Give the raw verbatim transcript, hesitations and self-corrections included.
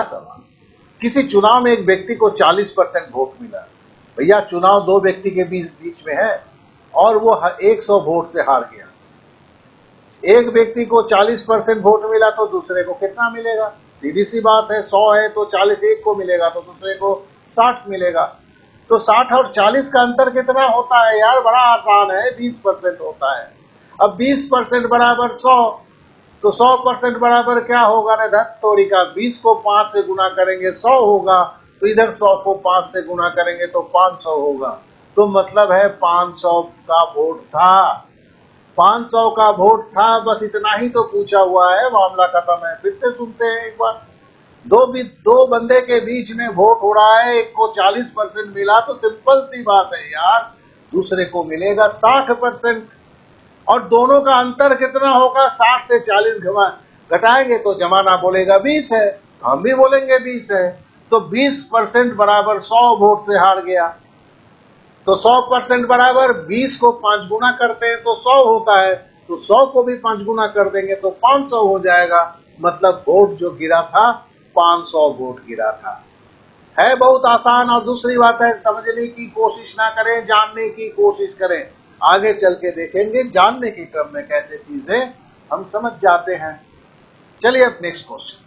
सवाल, किसी चुनाव में एक व्यक्ति को चालीस परसेंट वोट मिला। भैया चुनाव दो व्यक्ति के बीच बीच में है और वो सौ वोट से हार गया। एक व्यक्ति को चालीस परसेंट वोट मिला तो दूसरे को कितना मिलेगा? सीधी सी बात है, सौ है तो चालीस एक को मिलेगा तो दूसरे को साठ मिलेगा। तो साठ और चालीस का अंतर कितना होता है यार? बड़ा आसान है, बीस परसेंट होता है। अब बीस परसेंट बराबर सौ, तो सौ परसेंट बराबर क्या होगा ना धत तोड़ी का, बीस को पांच से गुना करेंगे सौ होगा, तो इधर सौ को पांच से गुना करेंगे तो पांच सौ होगा। तो मतलब है पांच सौ का वोट था, पांच सौ का वोट था, बस इतना ही तो पूछा हुआ है, मामला खत्म है। फिर से सुनते हैं एक बार। दो भी दो बंदे के बीच में वोट हो रहा है, एक को चालीस परसेंट मिला तो सिंपल सी बात है यार, दूसरे को मिलेगा साठ परसेंट। और दोनों का अंतर कितना होगा? साठ से चालीस घटाएंगे तो जमाना बोलेगा बीस है, हम भी बोलेंगे बीस है। तो बीस परसेंट बराबर सौ वोट से हार गया। तो सौ परसेंट बराबर बीस को पांच गुना करते हैं तो सौ होता है, तो सौ को भी पांच गुना कर देंगे तो पांच सौ हो जाएगा। मतलब वोट जो गिरा था पांच सौ वोट गिरा था। है बहुत आसान। और दूसरी बात है, समझने की कोशिश ना करें, जानने की कोशिश करें। आगे चल के देखेंगे जानने के क्रम में कैसे चीजें हम समझ जाते हैं। चलिए अब नेक्स्ट क्वेश्चन।